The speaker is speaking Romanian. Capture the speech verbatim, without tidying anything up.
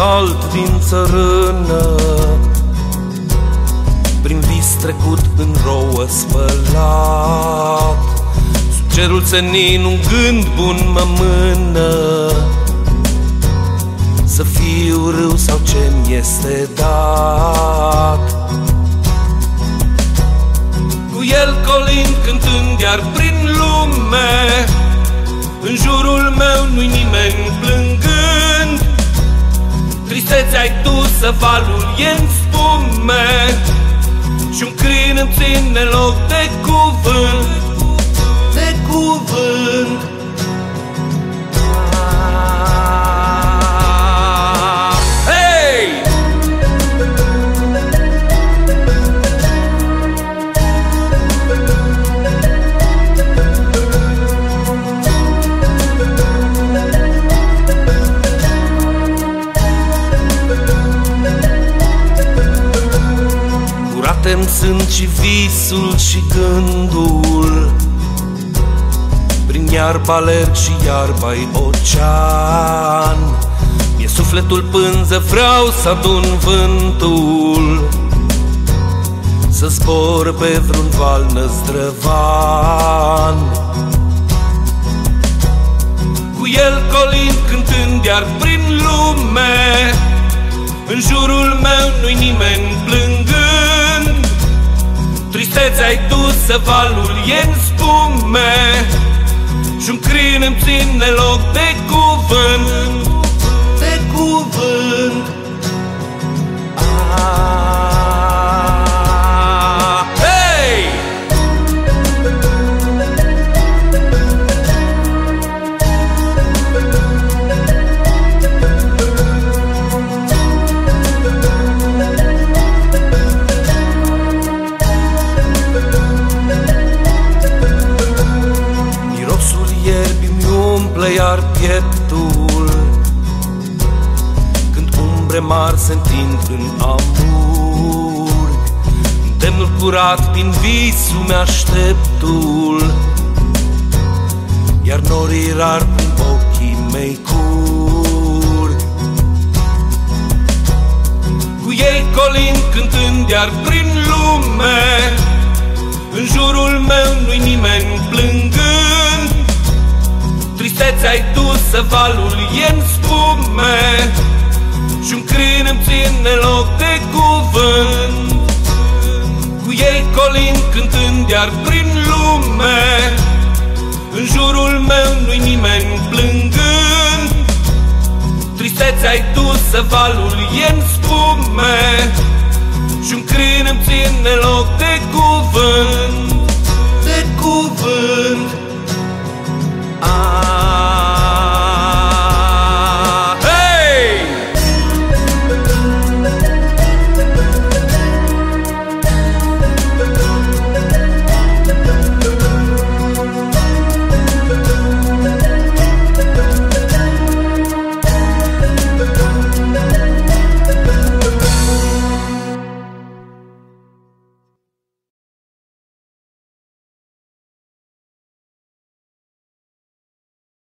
cald din țărână, prin vis trecut în rouă spălat. Sub cerul senin un gând bun mă mână, să fiu râu sau ce-mi este dat. Cu el colind cântând iar prin lume, în jurul meu nu-i nimeni plângând. Tristețea-i dusă, valul e-n spume, și-un crin îmi ține loc de cuvânt, de cuvânt. Curate-mi sunt și visul și gândul, prin iarba alerg și iarba-i ocean. Mi-e sufletul pânză, vreau să adun vântul, să zbor pe vreun val năzdrăvan. Cu el colind cântând iar prin lume, în jurul meu nu-i nimeni plângând. Tristețea-i dusă, valul e-n spume, și-un crin îmi ține loc de cuvânt, de cuvânt. Ah, hey! Iar pieptul, când umbre mari se întind în amur, îndemnul curat din visul mi-așteptul, iar norii rar prin ochii mei curg. Cu ei colind cântând iar prin lume, în jurul meu nu-i nimeni plângând. Tristețea-i dusă, valul e-n spume, și-un crin îmi ține loc de cuvânt. Cu ei colind cântând iar prin lume, în jurul meu nu-i nimeni plângând. Tristețea-i dusă, valul e-n spume,